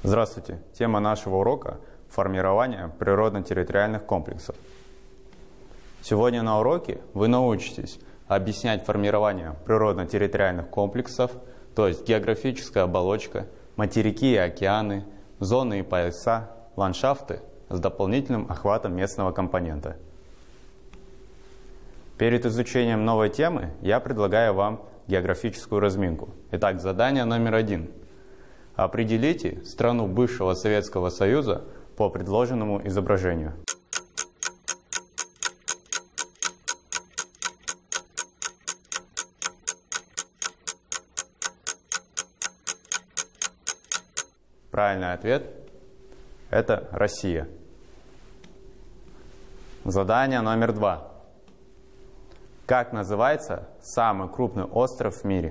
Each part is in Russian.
Здравствуйте! Тема нашего урока – формирование природно-территориальных комплексов. Сегодня на уроке вы научитесь объяснять формирование природно-территориальных комплексов, то есть географическая оболочка, материки и океаны, зоны и пояса, ландшафты с дополнительным охватом местного компонента. Перед изучением новой темы я предлагаю вам географическую разминку. Итак, задание номер 1. Определите страну бывшего Советского Союза по предложенному изображению. Правильный ответ – это Россия. Задание номер 2. Как называется самый крупный остров в мире?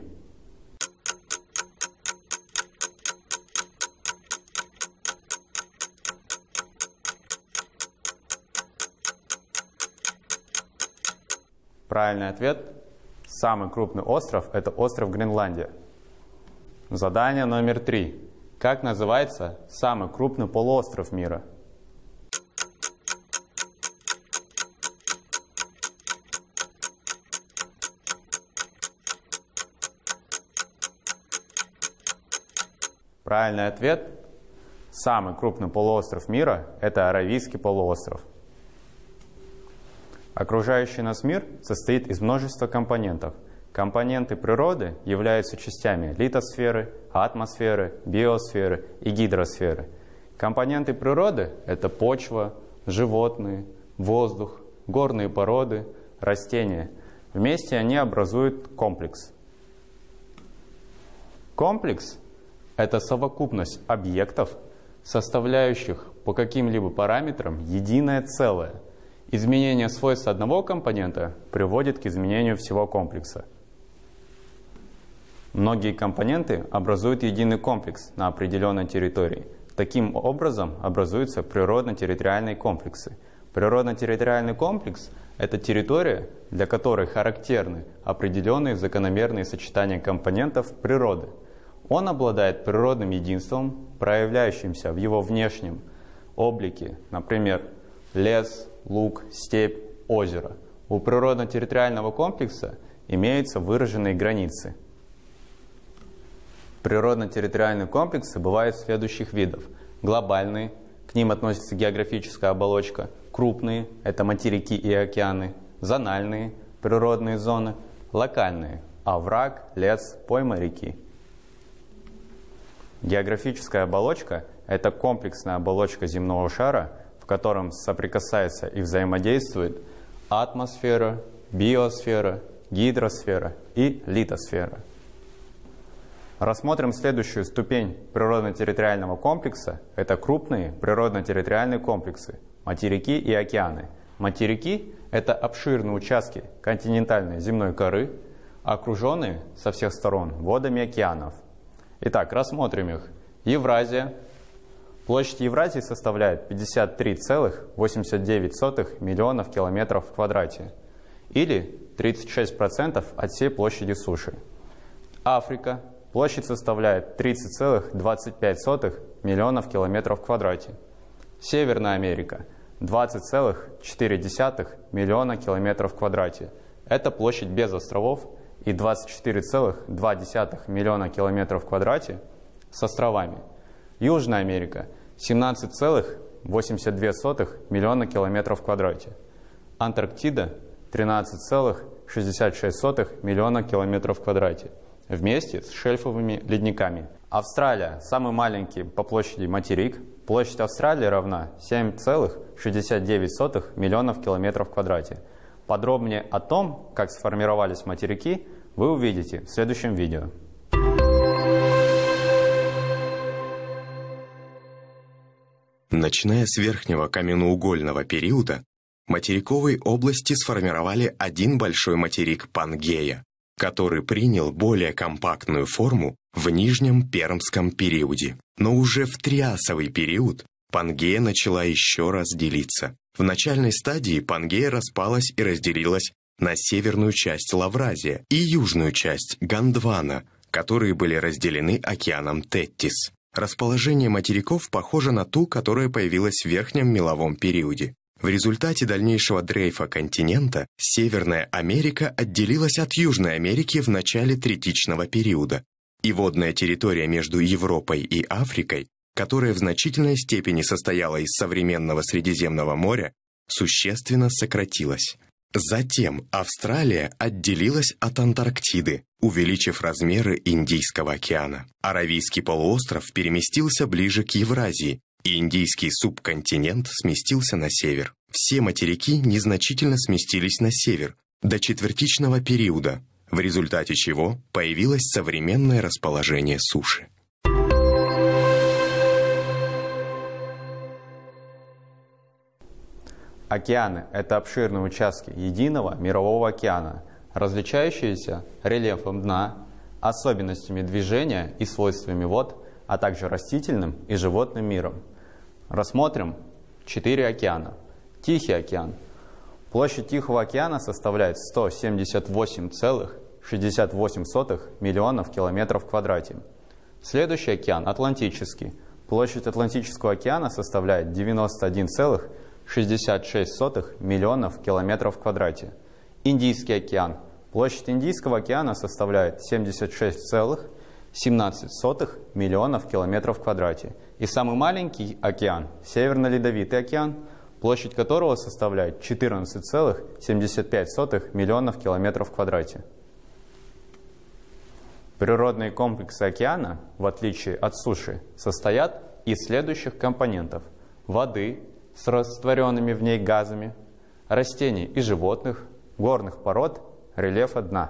Правильный ответ – самый крупный остров – это остров Гренландия. Задание номер 3. Как называется самый крупный полуостров мира? Правильный ответ – самый крупный полуостров мира – это Аравийский полуостров. Окружающий нас мир состоит из множества компонентов. Компоненты природы являются частями литосферы, атмосферы, биосферы и гидросферы. Компоненты природы – это почва, животные, воздух, горные породы, растения. Вместе они образуют комплекс. Комплекс – это совокупность объектов, составляющих по каким-либо параметрам единое целое. Изменение свойств одного компонента приводит к изменению всего комплекса. Многие компоненты образуют единый комплекс на определенной территории. Таким образом образуются природно-территориальные комплексы. Природно-территориальный комплекс – это территория, для которой характерны определенные закономерные сочетания компонентов природы. Он обладает природным единством, проявляющимся в его внешнем облике, например, лес, луг, степь, озеро. У природно-территориального комплекса имеются выраженные границы. Природно-территориальные комплексы бывают следующих видов. Глобальные, к ним относится географическая оболочка. Крупные – это материки и океаны. Зональные – природные зоны. Локальные – овраг, лес, пойма реки. Географическая оболочка – это комплексная оболочка земного шара, в котором соприкасается и взаимодействует атмосфера, биосфера, гидросфера и литосфера. Рассмотрим следующую ступень природно-территориального комплекса. Это крупные природно-территориальные комплексы – материки и океаны. Материки – это обширные участки континентальной земной коры, окруженные со всех сторон водами океанов. Итак, рассмотрим их. Евразия. Площадь Евразии составляет 53,89 миллионов километров в квадрате, или 36% от всей площади суши. Африка. Площадь составляет 30,25 миллионов километров в квадрате. Северная Америка – 20,4 миллиона километров в квадрате. Это площадь без островов, и 24,2 миллиона километров в квадрате с островами. Южная Америка – 17,82 миллиона километров в квадрате. Антарктида – 13,66 миллиона километров в квадрате, вместе с шельфовыми ледниками. Австралия – самый маленький по площади материк. Площадь Австралии равна 7,69 миллионов километров в квадрате. Подробнее о том, как сформировались материки, вы увидите в следующем видео. Начиная с верхнего каменноугольного периода, материковые области сформировали один большой материк Пангея, который принял более компактную форму в нижнем пермском периоде. Но уже в триасовый период Пангея начала еще раз делиться. В начальной стадии Пангея распалась и разделилась на северную часть Лавразия и южную часть Гондвана, которые были разделены океаном Теттис. Расположение материков похоже на ту, которая появилась в верхнем меловом периоде. В результате дальнейшего дрейфа континента Северная Америка отделилась от Южной Америки в начале третичного периода, и водная территория между Европой и Африкой, которая в значительной степени состояла из современного Средиземного моря, существенно сократилась. Затем Австралия отделилась от Антарктиды, увеличив размеры Индийского океана. Аравийский полуостров переместился ближе к Евразии, и Индийский субконтинент сместился на север. Все материки незначительно сместились на север, до четвертичного периода, в результате чего появилось современное расположение суши. Океаны – это обширные участки единого мирового океана, различающиеся рельефом дна, особенностями движения и свойствами вод, а также растительным и животным миром. Рассмотрим 4 океана. Тихий океан. Площадь Тихого океана составляет 178,68 миллионов километров в квадрате. Следующий океан – Атлантический. Площадь Атлантического океана составляет 91,66 миллионов километров в квадрате. Индийский океан. Площадь Индийского океана составляет 76,17 миллионов километров в квадрате. И самый маленький океан – Северно-Ледовитый океан, площадь которого составляет 14,75 миллионов километров в квадрате. Природные комплексы океана, в отличие от суши, состоят из следующих компонентов: воды с растворенными в ней газами, растений и животных, горных пород, рельефа дна.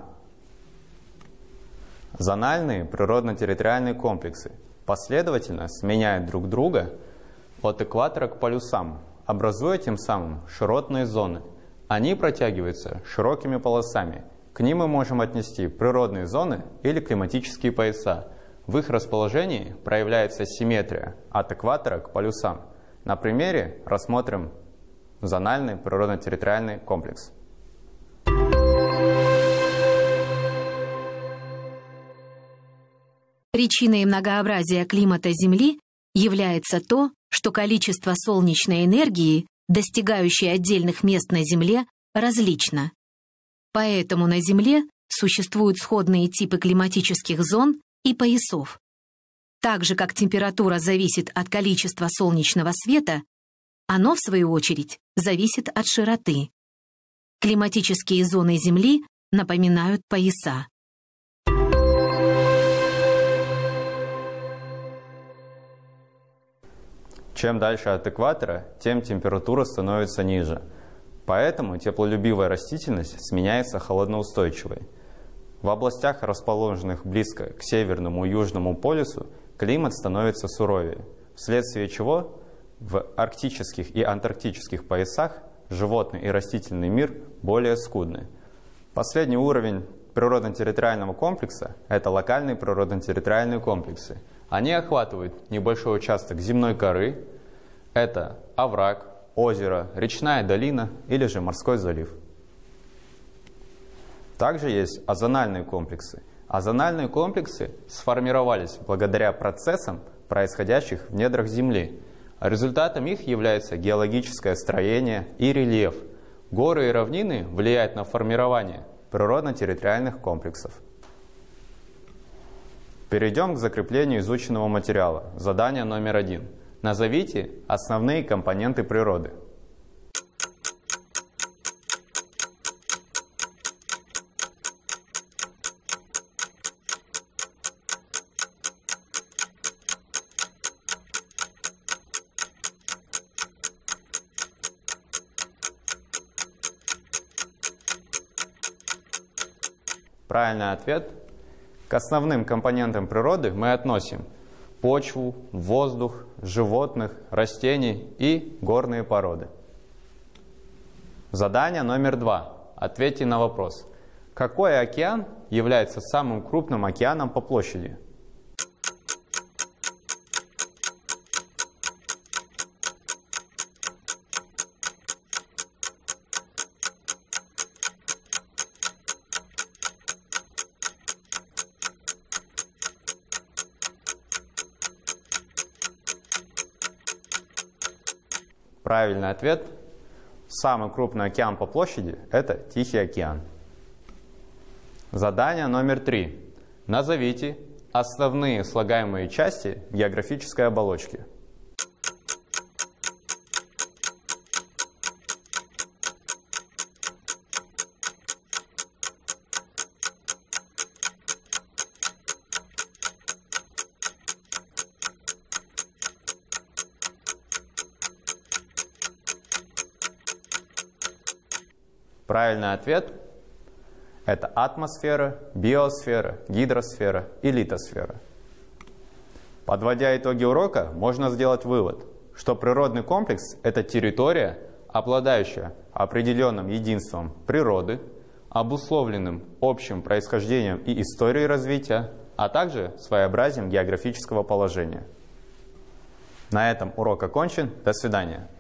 Зональные природно-территориальные комплексы последовательно сменяют друг друга от экватора к полюсам, образуя тем самым широтные зоны. Они протягиваются широкими полосами. К ним мы можем отнести природные зоны или климатические пояса. В их расположении проявляется симметрия от экватора к полюсам. На примере рассмотрим зональный природно-территориальный комплекс. Причиной многообразия климата Земли является то, что количество солнечной энергии, достигающей отдельных мест на Земле, различно. Поэтому на Земле существуют сходные типы климатических зон и поясов. Так же, как температура зависит от количества солнечного света, оно, в свою очередь, зависит от широты. Климатические зоны Земли напоминают пояса. Чем дальше от экватора, тем температура становится ниже. Поэтому теплолюбивая растительность сменяется холодноустойчивой. В областях, расположенных близко к Северному и Южному полюсу, климат становится суровее, вследствие чего в арктических и антарктических поясах животный и растительный мир более скудны. Последний уровень природно-территориального комплекса – это локальные природно-территориальные комплексы. Они охватывают небольшой участок земной коры, это овраг, озеро, речная долина или же морской залив. Также есть озональные комплексы. Озональные комплексы сформировались благодаря процессам, происходящих в недрах Земли. Результатом их является геологическое строение и рельеф. Горы и равнины влияют на формирование природно-территориальных комплексов. Перейдем к закреплению изученного материала. Задание номер 1. Назовите основные компоненты природы. Правильный ответ. К основным компонентам природы мы относим почву, воздух, животных, растений и горные породы. Задание номер 2. Ответьте на вопрос. Какой океан является самым крупным океаном по площади? Правильный ответ. Самый крупный океан по площади – это Тихий океан. Задание номер 3. Назовите основные слагаемые части географической оболочки. Правильный ответ – это атмосфера, биосфера, гидросфера и литосфера. Подводя итоги урока, можно сделать вывод, что природный комплекс – это территория, обладающая определенным единством природы, обусловленным общим происхождением и историей развития, а также своеобразием географического положения. На этом урок окончен. До свидания.